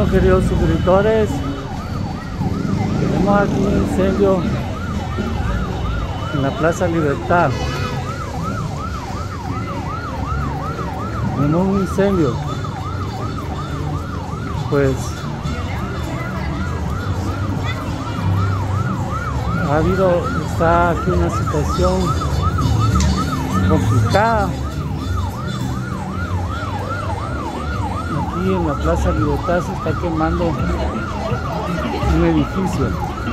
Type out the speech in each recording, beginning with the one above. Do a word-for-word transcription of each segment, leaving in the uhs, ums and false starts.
Bueno, queridos suscriptores, tenemos aquí un incendio en la Plaza Libertad. Tenemos un incendio. Pues ha habido, está aquí una situación complicada. Aquí en la Plaza Libertad se está quemando un edificio.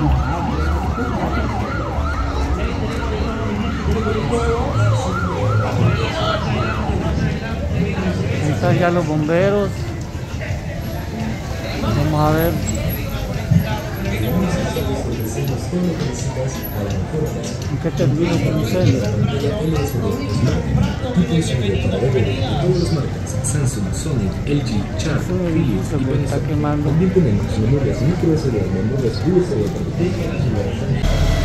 Ahí están ya los bomberos. Vamos a ver. ¿En qué termina este incendio? Samsung, Sony, L G, Sharp, Es un edificio que está quemando. también tenemos memorias micro S D, memorias U S B.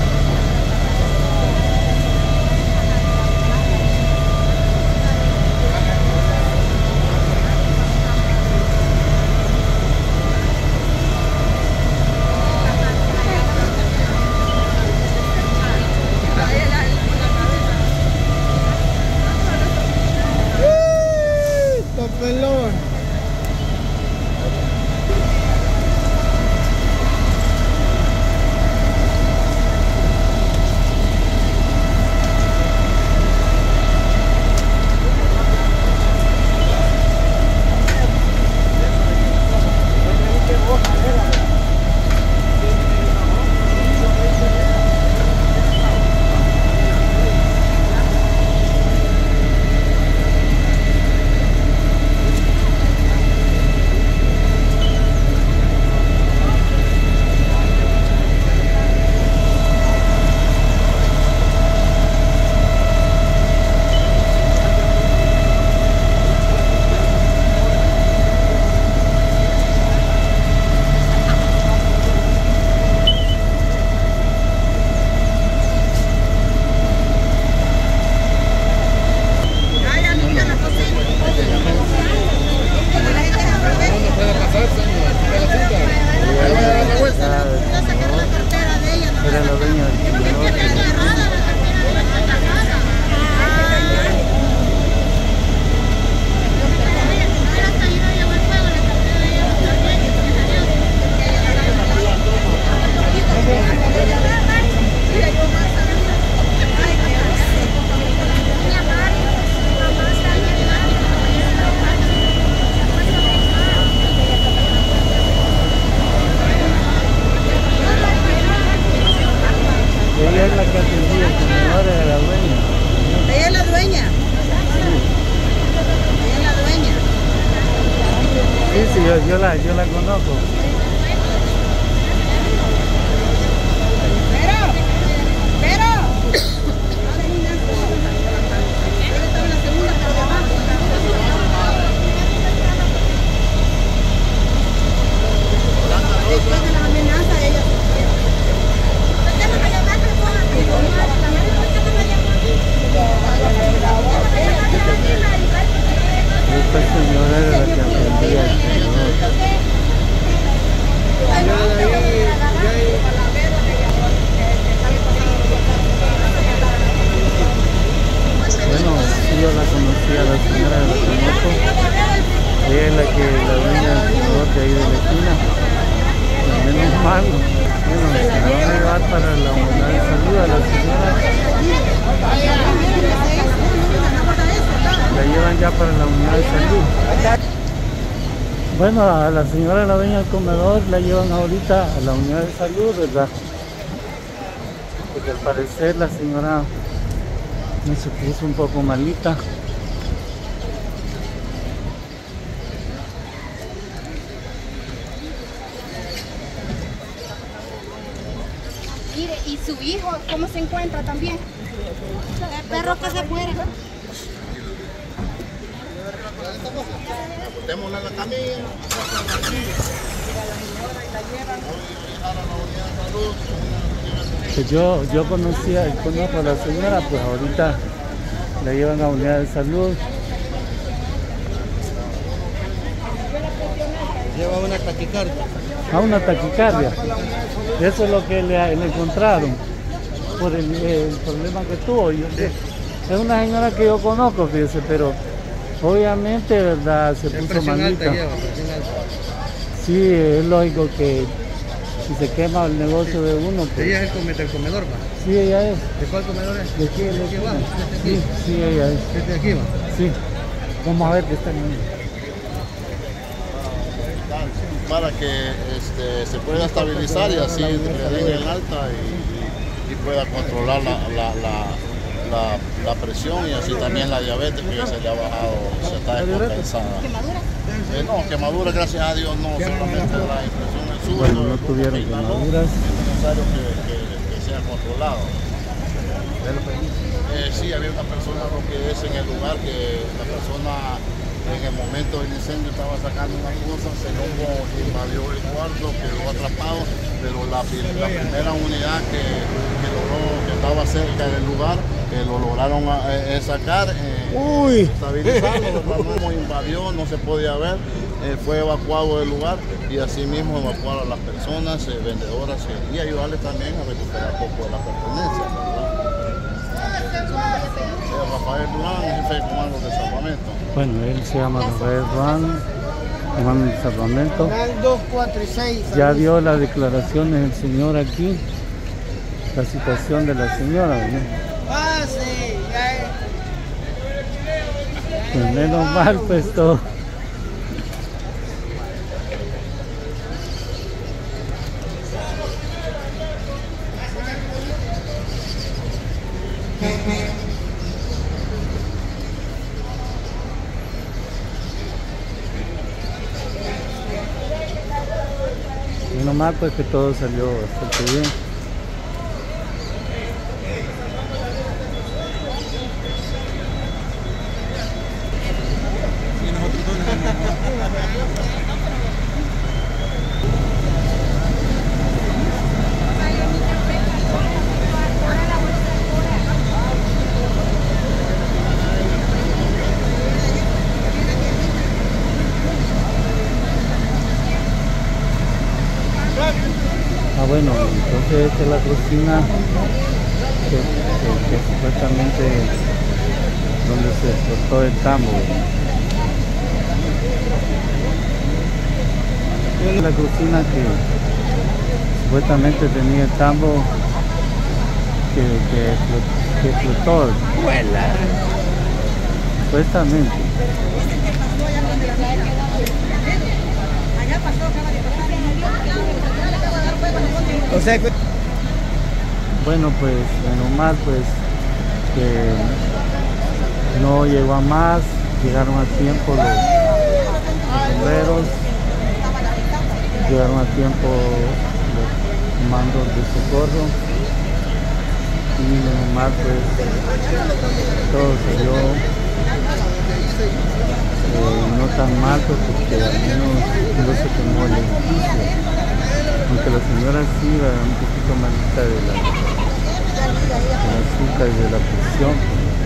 Pelón. Ella es la que atendía, el señor es la dueña. ¿Ella es la dueña? ¿Ella es la dueña? Sí, sí, yo, yo, la, yo la conozco. Pero, pero. Después de la amenaza, ella se fue. Esta señora era la que atendía al señor. Bueno, sí, yo la conocía, la señora la conozco. Ella es la que la dueña del señor de ahí de la esquina. Menos mal. Bueno, se la van a llevar para la unidad de salud a la señora. La llevan ya para la unidad de salud. Bueno, a la señora, la dueña del comedor, la llevan ahorita a la unidad de salud, ¿verdad? Porque al parecer la señora me se puso un poco malita. Mire, ¿y su hijo cómo se encuentra también? El perro que se muere. Apuntémosla a la camilla. Pues yo, yo conocía, conozco a la señora, pues ahorita la llevan a unidad de salud. Lleva una taquicardia. A una taquicardia. Eso es lo que le, le encontraron por el, el problema que tuvo. Yo, es una señora que yo conozco, fíjese, pero obviamente, verdad, se puso malita. Lleva, presión alta. Sí, es lógico que si se quema el negocio de uno, pues... Ella es el, come- del comedor, va. Sí, ella es. ¿De cuál comedor es? ¿De qué? ¿De aquí abajo? ¿Este Sí, aquí? sí, ella es. ¿Este de aquí va? Sí. Vamos a ver qué está en el... Para que este, se pueda estabilizar y así le den el alta y, y- y pueda controlar la, la, la, la, la presión y así también la diabetes que ya se le ha bajado, se está descompensada. ¿Quemaduras? Eh, no, quemadura gracias a Dios no, solamente la impresión del sur. Bueno, no tuvieron quemaduras. Es necesario que, que, que sea controlado. Eh, sí, había una persona lo que es en el lugar que la persona en el momento del incendio estaba sacando una cosa, se luego invadió el cuarto, quedó atrapado, pero la, la primera unidad que, que logró, que estaba cerca del lugar, eh, lo lograron eh, sacar, eh, estabilizarlo, ¿verdad? No invadió, no se podía ver, eh, fue evacuado del lugar y así mismo evacuar a las personas, eh, vendedoras eh, y ayudarles también a recuperar poco de la pertenencia, ¿verdad? Eh, Rafael Durán, jefe de comando de salvamento. Bueno, él se llama Rafael Juan, comando de salvamento. dos, cuatro y seis. Ya dio las declaraciones del señor aquí, la situación de la señora, ¿verdad? Pase, ya es. Pues menos mal, pues todo. Menos mal, pues que todo salió bastante bien. Ah, bueno, entonces esta es la cocina que, que, que supuestamente donde se explotó el tambo. Esta es la cocina que supuestamente tenía el tambo que, que, explotó, que explotó. Supuestamente. Allá pasó, acaba de pasar. O sea, que- Bueno, pues menos mal, pues que no llegó a más, llegaron a tiempo los, los bomberos, llegaron a tiempo los comandos de socorro y menos mal, pues todo salió eh, no tan mal, pues, porque al menos no se quemó el edificio. Aunque la señora sí iba un poquito malita de la, de la azúcar y de la presión.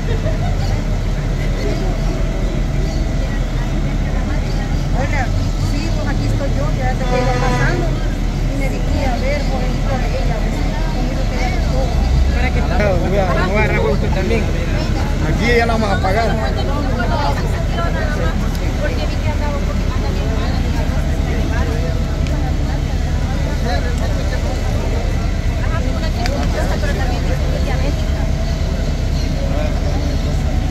Oiga, sí, pues aquí estoy yo, ya te estoy pasando. Y me dije, a ver, por el hijo de ella, a ver si conmigo te da todo. Para que Claro, voy a, me voy a agarrar con usted también. Aquí ya la vamos a pagar. Porque vi que andaba un poquito anda bien mal. Ajá, una chica, pero también es diabética.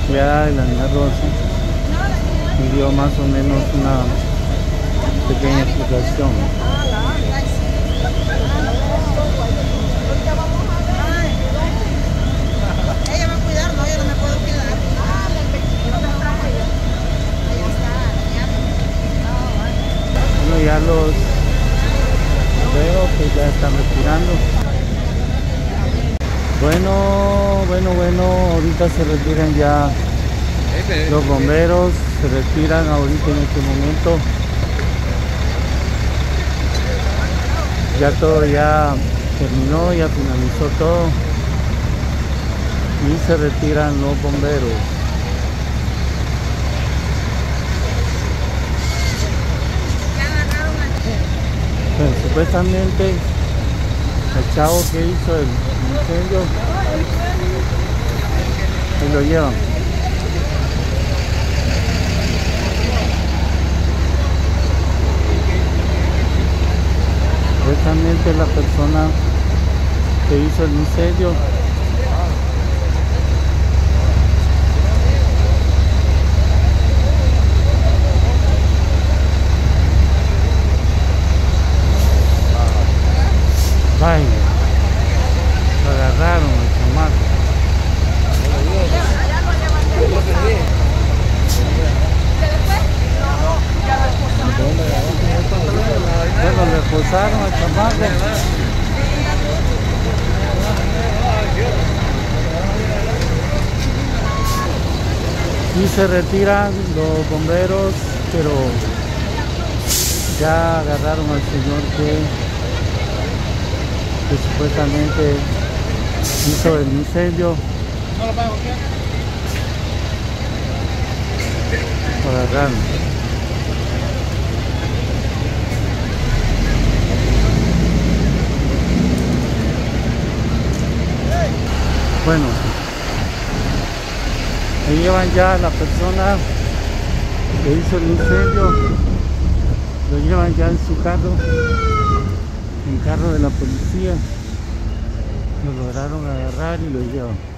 empleada de la niña Rosa y dio más o menos una pequeña explicación. Ella va a cuidar, no, yo no me puedo quedar. Bueno, ya los veo que ya están retirando. Bueno, bueno, bueno, ahorita se retiran ya los bomberos, se retiran ahorita en este momento. Ya todo ya terminó, ya finalizó todo y se retiran los bomberos. Pero supuestamente el chavo que hizo el incendio se lo llevan. Supuestamente la persona que hizo el incendio vaya, lo agarraron el chamaco. Bueno, le esposaron al chamaco. Y se retiran los bomberos, pero ya agarraron al señor que, que supuestamente hizo el incendio. Lo agarraron. Bueno, ahí llevan ya a la persona que hizo el incendio, lo llevan ya en su carro, en carro de la policía, lo lograron agarrar y lo llevan.